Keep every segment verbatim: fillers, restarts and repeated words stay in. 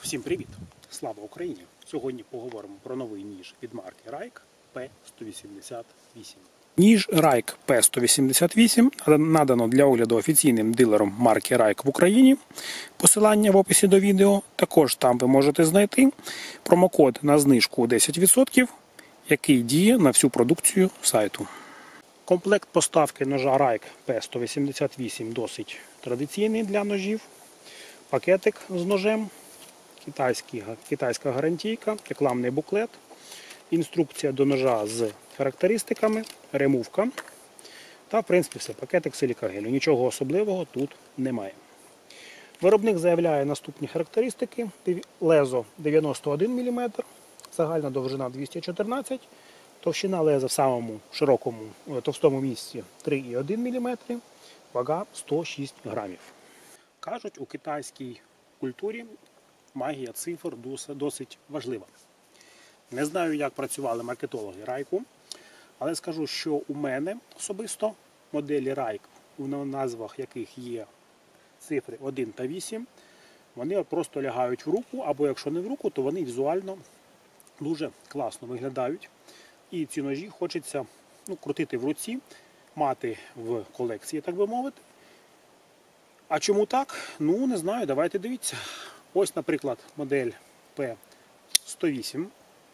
Всім привіт! Слава Україні! Сьогодні поговоримо про новий ніж від марки Райк пі сто вісімдесят вісім. Ніж Райк пі сто вісімдесят вісім надано для огляду офіційним дилером марки Райк в Україні. Посилання в описі до відео. Також там ви можете знайти промокод на знижку десять відсотків, який діє на всю продукцію сайту. Комплект поставки ножа Райк пі сто вісімдесят вісім досить традиційний для ножів. Пакетик з ножем. Китайська гарантійка, рекламний буклет, інструкція до ножа з характеристиками, ремувка та, в принципі, все. Пакетик силікагелю. Нічого особливого тут немає. Виробник заявляє наступні характеристики. Лезо дев'яносто один міліметр, загальна довжина двісті чотирнадцять, товщина леза в самому широкому товстому місці три і один міліметр, вага сто шість грамів. Кажуть, у китайській культурі магія цифр досить важлива. Не знаю, як працювали маркетологи Райку, але скажу, що у мене особисто моделі Райк, у назвах яких є цифри один та вісім, вони просто лягають в руку, або якщо не в руку, то вони візуально дуже класно виглядають. І ці ножі хочеться ну, крутити в руці, мати в колекції, так би мовити. А чому так? Ну, не знаю, давайте дивіться. Ось, наприклад, модель пі сто вісім.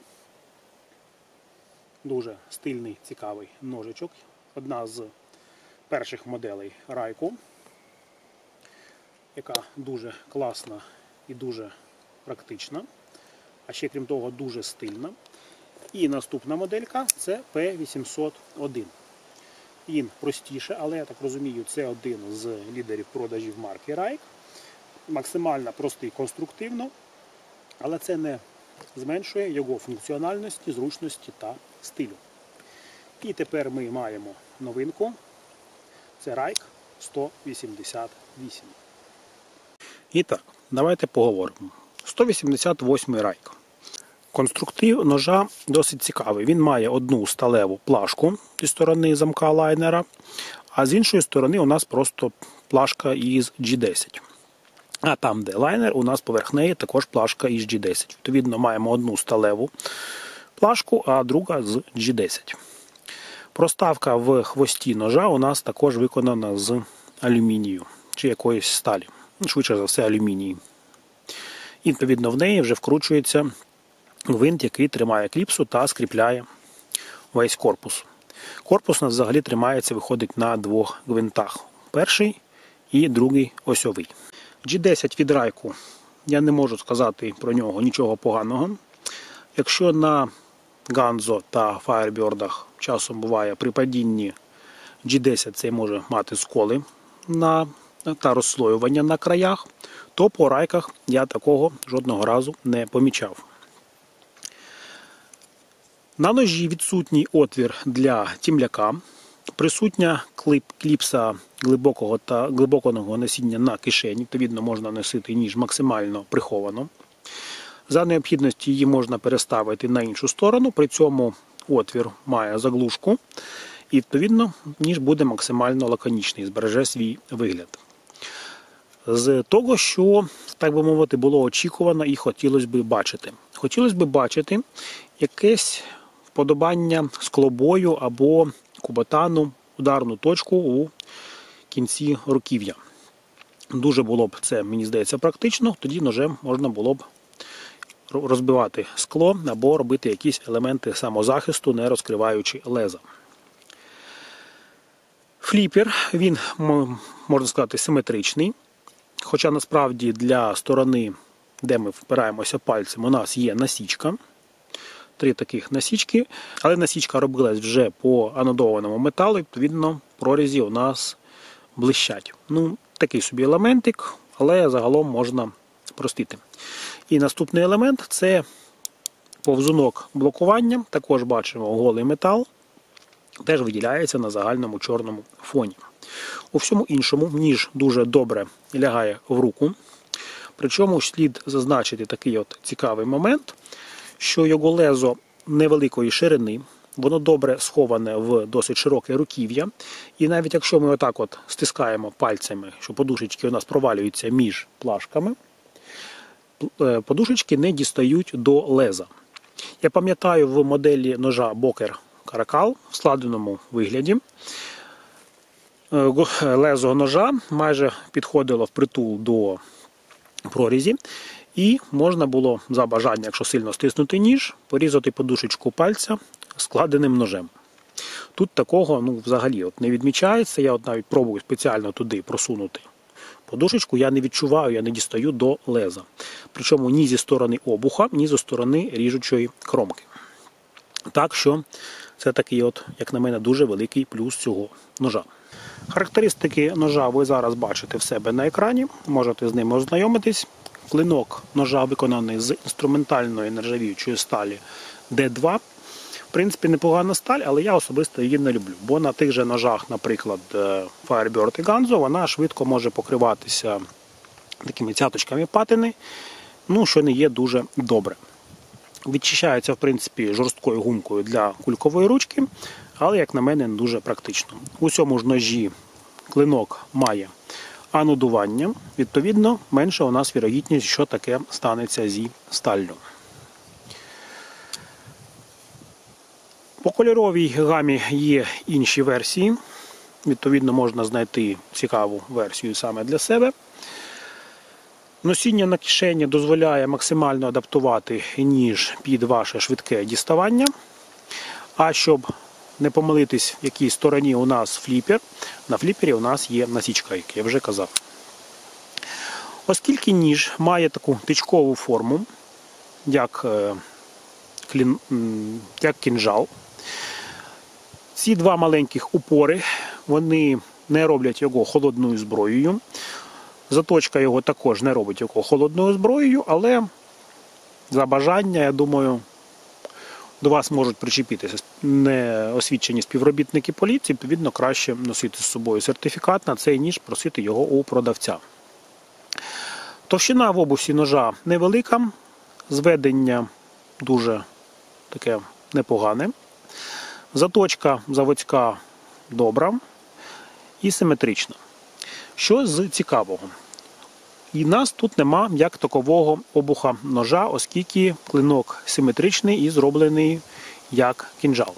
Дуже стильний, цікавий ножичок. Одна з перших моделей Райку, яка дуже класна і дуже практична. А ще, крім того, дуже стильна. І наступна моделька – це пі вісімсот один. Він простіше, але, я так розумію, це один з лідерів продажів марки Райк. Максимально простий конструктивно, але це не зменшує його функціональності, зручності та стилю. І тепер ми маємо новинку. Це Райк сто вісімдесят вісім. І так, давайте поговоримо. сто вісімдесят восьмий Райк. Конструктив ножа досить цікавий. Він має одну сталеву плашку зі сторони замка лайнера, а з іншої сторони у нас просто плашка із джі десять. А там, де лайнер, у нас поверх неї також плашка із джі десять. Відповідно, маємо одну сталеву плашку, а друга з джі десять. Проставка в хвості ножа у нас також виконана з алюмінію чи якоїсь сталі. Швидше за все, алюміній. І, відповідно, в неї вже вкручується гвинт, який тримає кліпсу та скріпляє весь корпус. Корпус у нас взагалі тримається, виходить на двох гвинтах. Перший і другий осьовий. джі десять від Райку, я не можу сказати про нього нічого поганого. Якщо на Ганзо та Фаєрбьордах часом буває при падінні джі десять цей може мати сколи на, та розслоювання на краях, то по Райках я такого жодного разу не помічав. На ножі відсутній отвір для тімляка, присутня кліп, кліпса глибокого та глибокого носіння на кишені, відповідно можна носити ніж максимально приховано. За необхідності її можна переставити на іншу сторону, при цьому отвір має заглушку і відповідно ніж буде максимально лаконічний, збереже свій вигляд. З того, що, так би мовити, було очікувано і хотілося б бачити. Хотілося б бачити якесь вподобання склобою або куботану, ударну точку у кінці руків'я. Дуже було б це, мені здається, практично, тоді ножем можна було б розбивати скло або робити якісь елементи самозахисту, не розкриваючи леза. Фліпер, він, можна сказати, симетричний, хоча насправді для сторони, де ми впираємося пальцем, у нас є насічка. Три таких насічки, але насічка робилась вже по анодованому металу, відповідно, прорізі у нас блищать. Ну, такий собі елементик, але загалом можна простити. І наступний елемент – це повзунок блокування, також бачимо голий метал, теж виділяється на загальному чорному фоні. У всьому іншому ніж дуже добре лягає в руку, причому слід зазначити такий от цікавий момент, що його лезо невеликої ширини, воно добре сховане в досить широке руків'я. І навіть якщо ми отак от стискаємо пальцями, що подушечки у нас провалюються між плашками, подушечки не дістають до леза. Я пам'ятаю в моделі ножа Boker Caracal в складеному вигляді лезо ножа майже підходило впритул до прорізі, і можна було за бажання, якщо сильно стиснути ніж, порізати подушечку пальця складеним ножем. Тут такого ну, взагалі от не відмічається, я от навіть пробую спеціально туди просунути подушечку, я не відчуваю, я не дістаю до леза. Причому ні зі сторони обуха, ні зі сторони ріжучої кромки. Так що це такий, от, як на мене, дуже великий плюс цього ножа. Характеристики ножа ви зараз бачите в себе на екрані, можете з ними ознайомитись. Клинок ножа виконаний з інструментальної нержавіючої сталі Д два. В принципі, непогана сталь, але я особисто її не люблю, бо на тих же ножах, наприклад, Firebird і Ganzo, вона швидко може покриватися такими цяточками патини, ну, що не є дуже добре. Відчищається, в принципі, жорсткою гумкою для кулькової ручки, але, як на мене, не дуже практично. У цьому ж ножі клинок має анодування, відповідно, менша у нас вірогідність, що таке станеться зі сталлю. По кольоровій гамі є інші версії, відповідно, можна знайти цікаву версію саме для себе. Носіння на кишені дозволяє максимально адаптувати ніж під ваше швидке діставання. А щоб не помилитись, в якій стороні у нас фліпер, на фліпері у нас є насічка, як я вже казав. Оскільки ніж має таку тичкову форму, як, клін, як кінжал, ці два маленьких упори, вони не роблять його холодною зброєю. Заточка його також не робить його холодною зброєю, але за бажання, я думаю, до вас можуть причепитися неосвідчені співробітники поліції, відповідно, краще носити з собою сертифікат на цей ніж, просити його у продавця. Товщина в обусі ножа невелика, зведення дуже таке непогане. Заточка заводська добра і симетрична. Що з цікавого? І в нас тут нема як такового обуха ножа, оскільки клинок симетричний і зроблений як кінжал.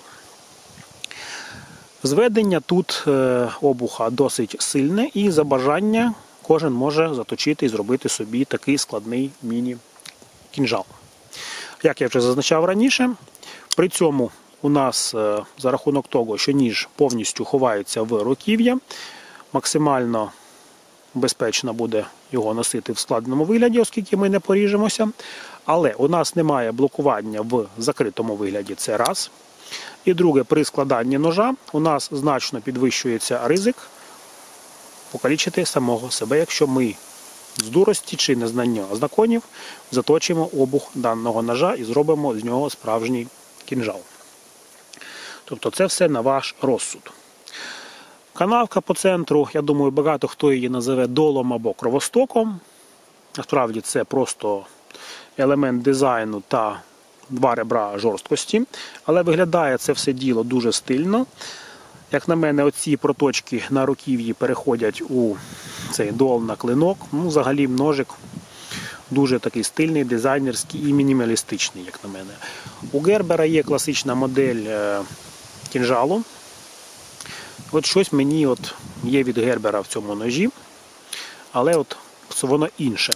Зведення тут обуха досить сильне, і за бажання кожен може заточити і зробити собі такий складний міні-кінжал. Як я вже зазначав раніше, при цьому у нас за рахунок того, що ніж повністю ховається в руків'я, максимально безпечно буде його носити в складеному вигляді, оскільки ми не поріжемося. Але у нас немає блокування в закритому вигляді, це раз. І друге, при складанні ножа у нас значно підвищується ризик покалічити самого себе, якщо ми з дурості чи незнання законів заточимо обух даного ножа і зробимо з нього справжній кінжал. Тобто це все на ваш розсуд. Канавка по центру, я думаю, багато хто її називе долом або кровостоком. Насправді це просто елемент дизайну та два ребра жорсткості. Але виглядає це все діло дуже стильно. Як на мене, оці проточки на руків'ї переходять у цей дол на клинок. Ну, взагалі ножик дуже такий стильний, дизайнерський і мінімалістичний, як на мене. У Гербера є класична модель кінжалу. От щось мені от є від Гербера в цьому ножі, але от воно інше.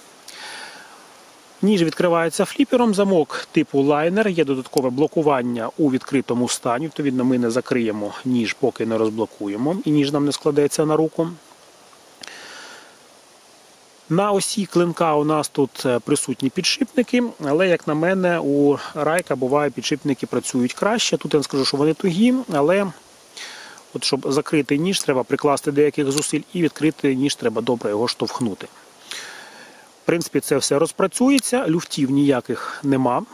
Ніж відкривається фліпером, замок типу лайнер, є додаткове блокування у відкритому стані, відповідно ми не закриємо ніж, поки не розблокуємо, і ніж нам не складеться на руку. На осі клинка у нас тут присутні підшипники, але, як на мене, у Райка буває підшипники працюють краще. Тут я не скажу, що вони тугі, але от щоб закрити ніж, треба прикласти деяких зусиль, і відкрити ніж треба добре його штовхнути. В принципі, це все розпрацюється, люфтів ніяких нема.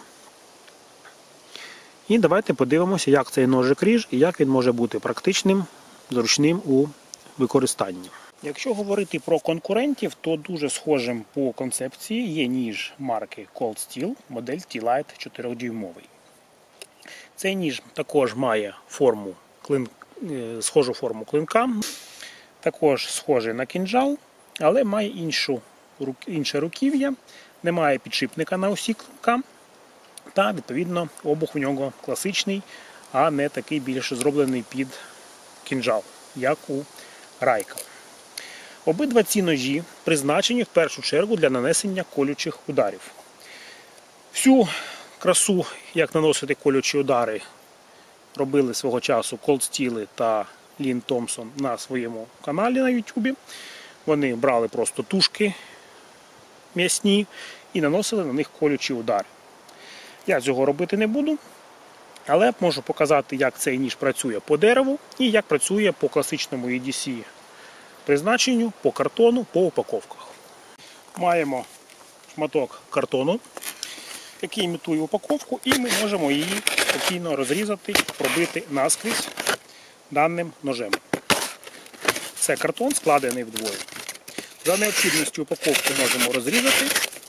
І давайте подивимося, як цей ножик ріж і як він може бути практичним, зручним у використанні. Якщо говорити про конкурентів, то дуже схожим по концепції є ніж марки Cold Steel, модель T-Lite чотиридюймовий. Цей ніж також має форму, клин, схожу форму клинка, також схожий на кінжал, але має іншу, інше руків'я немає підшипника на осі клинка, та, відповідно, обух у нього класичний, а не такий більше зроблений під кінжал, як у Райка. Обидва ці ножі призначені в першу чергу для нанесення колючих ударів. Всю красу, як наносити колючі удари, робили свого часу Cold Steel та Лін Томпсон на своєму каналі на ютубі. Вони брали просто тушки м'ясні і наносили на них колючі удари. Я цього робити не буду, але можу показати, як цей ніж працює по дереву і як працює по класичному і ді сі призначенню, по картону, по упаковках. Маємо шматок картону, який імітує упаковку, і ми можемо її спокійно розрізати, пробити наскрізь даним ножем. Це картон, складений вдвоє. За необхідністю упаковку можемо розрізати.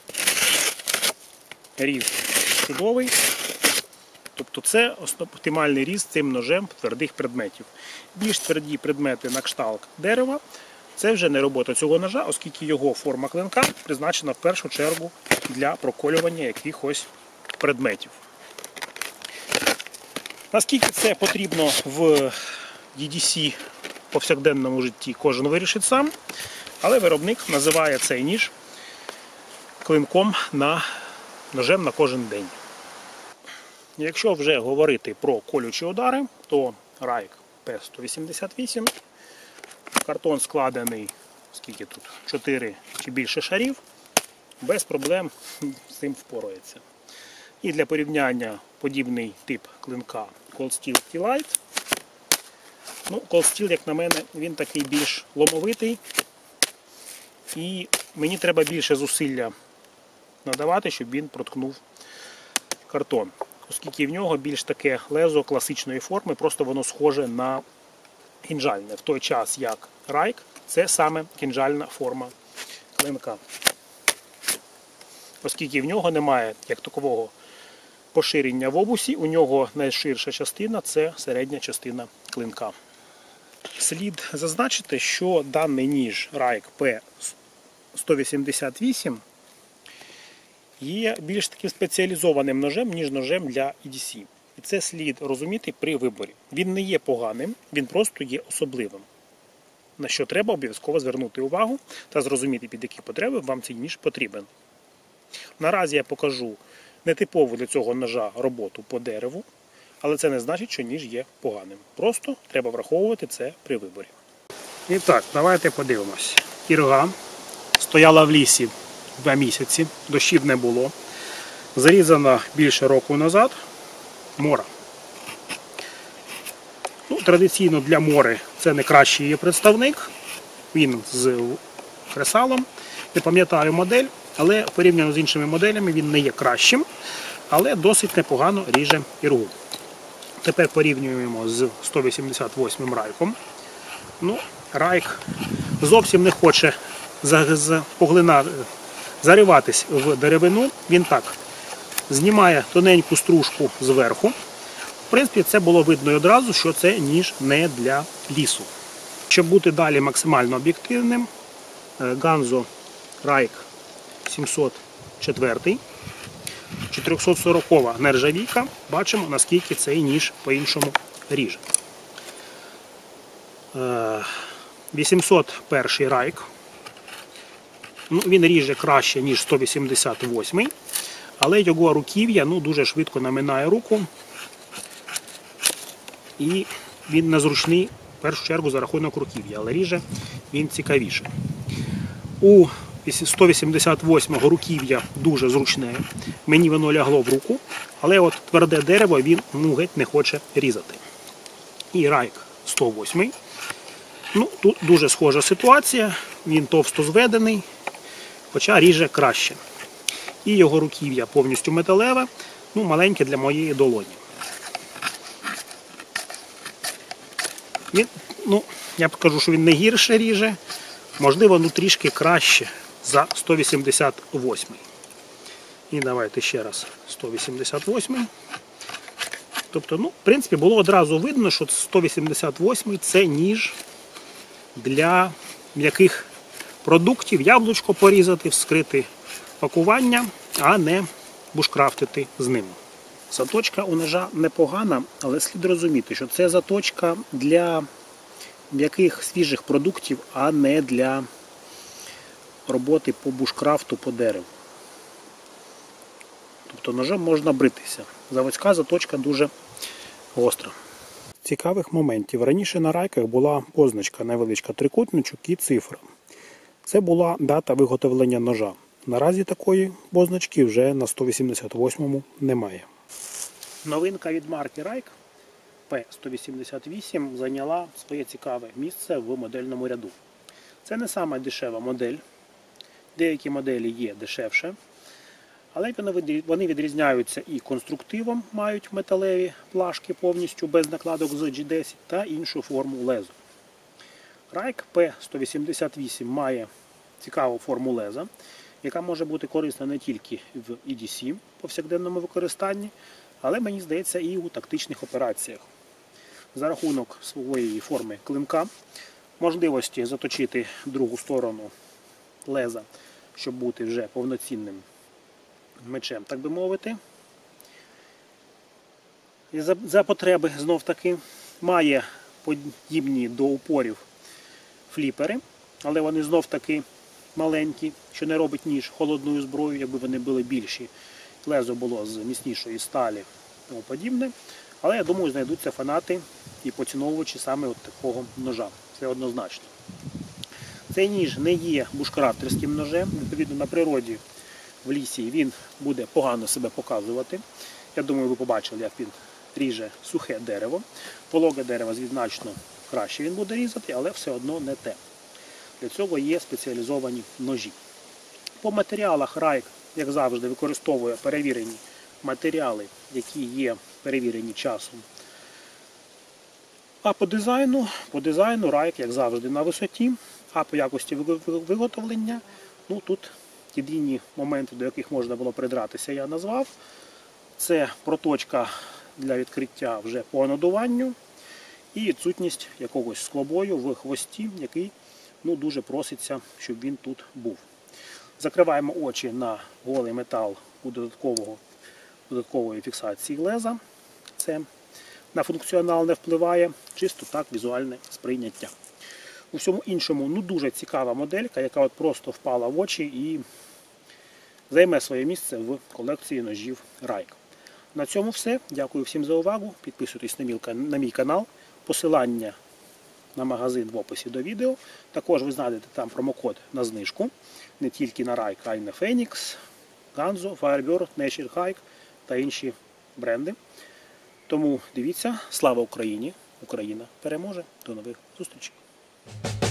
Різ чудовий. Тобто це оптимальний різ цим ножем твердих предметів. Більш тверді предмети на кшталт дерева – це вже не робота цього ножа, оскільки його форма клинка призначена в першу чергу для проколювання якихось предметів. Наскільки це потрібно в і ді сі повсякденному житті, кожен вирішить сам, але виробник називає цей ніж клинком на ножем на кожен день. Якщо вже говорити про колючі удари, то Райк пі сто вісімдесят вісім, картон складений, скільки тут, чотири чи більше шарів, без проблем з цим впорається. І для порівняння подібний тип клинка Cold Steel T-Light. Ну, Cold Steel, як на мене, він такий більш ломовитий, і мені треба більше зусилля надавати, щоб він проткнув картон. Оскільки в нього більш таке лезо класичної форми, просто воно схоже на кінжальне. В той час, як Райк, це саме кінжальна форма клинка. Оскільки в нього немає як такового поширення в обусі, у нього найширша частина – це середня частина клинка. Слід зазначити, що даний ніж Райк пі сто вісімдесят вісім є більш таким спеціалізованим ножем, ніж ножем для і ді сі. І це слід розуміти при виборі. Він не є поганим, він просто є особливим. На що треба обов'язково звернути увагу та зрозуміти, під які потреби вам цей ніж потрібен. Наразі я покажу нетипову для цього ножа роботу по дереву, але це не значить, що ніж є поганим. Просто треба враховувати це при виборі. І так, давайте подивимось. Ірга стояла в лісі два місяці, дощів не було. Зарізана більше року назад. Мора. Ну, традиційно для мори це не кращий її представник. Він з кресалом. Не пам'ятаю модель, але порівняно з іншими моделями він не є кращим, але досить непогано ріже іргу. Тепер порівнюємо з сто вісімдесят восьмим Райком. Ну, Райк зовсім не хоче поглинати, зариватись в деревину. Він так знімає тоненьку стружку зверху. В принципі, це було видно одразу, що це ніж не для лісу. Щоб бути далі максимально об'єктивним, Ганзо Райк сімсот чотири, чотирьохсотсорокова нержавійка. Бачимо, наскільки цей ніж по-іншому ріже. вісімсот перший Райк. Ну, він ріже краще, ніж сто вісімдесят восьмий, але його руків'я ну, дуже швидко наминає руку. І він незручний, в першу чергу, за рахунок руків'я, але ріже він цікавіше. У сто вісімдесят восьмого руків'я дуже зручне, мені воно лягло в руку, але от тверде дерево він ну, геть не хоче різати. І Райк сто восьмий. Ну, тут дуже схожа ситуація, він товсто зведений, хоча ріже краще. І його руків'я повністю металеве, ну, маленьке для моєї долоні. Він, ну, я б кажу, що він не гірше ріже, можливо, ну, трішки краще за сто вісімдесят восьмий. І давайте ще раз сто вісімдесят восьмий. Тобто, ну, в принципі, було одразу видно, що сто вісімдесят восьмий це ніж для м'яких продуктів, яблучко порізати, вскрити пакування, а не бушкрафтити з ним. Заточка у ножа непогана, але слід розуміти, що це заточка для м'яких свіжих продуктів, а не для роботи по бушкрафту по дереву. Тобто ножом можна бритися. Заводська заточка дуже гостра. З цікавих моментів. Раніше на райках була позначка невеличка трикутничок і цифра. Це була дата виготовлення ножа. Наразі такої позначки вже на сто вісімдесят восьмому немає. Новинка від марки Райк пе сто вісімдесят вісім зайняла своє цікаве місце в модельному ряду. Це не сама дешева модель. Деякі моделі є дешевше. Але вони відрізняються і конструктивом, мають металеві плашки повністю без накладок з джі десять та іншу форму лезу. Райк пе сто вісімдесят вісім має цікаву форму леза, яка може бути корисна не тільки в і ді сі повсякденному використанні, але, мені здається, і у тактичних операціях. За рахунок своєї форми клинка, можливості заточити другу сторону леза, щоб бути вже повноцінним мечем, так би мовити. І за, за потреби, знов таки, має подібні до упорів фліпери, але вони знов таки маленькі, що не робить ніж холодною зброєю, якби вони були більші. Лезо було з міцнішої сталі і тому подібне. Але, я думаю, знайдуться фанати і поціновувачі саме от такого ножа. Це однозначно. Цей ніж не є бушкрафтерським ножем. Відповідно, на природі в лісі він буде погано себе показувати. Я думаю, ви побачили, як він ріже сухе дерево. Вологе дерево значно краще він буде різати, але все одно не те. Для цього є спеціалізовані ножі. По матеріалах Райк, як завжди, використовує перевірені матеріали, які є перевірені часом. А по дизайну, по дизайну Райк, як завжди, на висоті, а по якості виготовлення, ну тут єдині моменти, до яких можна було придратися, я назвав. Це проточка для відкриття вже по анодуванню і відсутність якогось склобою в хвості, який ну, дуже проситься, щоб він тут був. Закриваємо очі на голий метал у додаткового, додаткової фіксації леза. Це на функціонал не впливає, чисто так візуальне сприйняття. У всьому іншому ну, дуже цікава моделька, яка от просто впала в очі і займе своє місце в колекції ножів Райк. На цьому все. Дякую всім за увагу. Підписуйтесь на мій канал. Посилання на магазин в описі до відео. Також ви знайдете там промокод на знижку. Не тільки на Райк, а й на Phoenix, Ganzo, Firebird, Nature Hike та інші бренди. Тому дивіться. Слава Україні! Україна переможе. До нових зустрічей!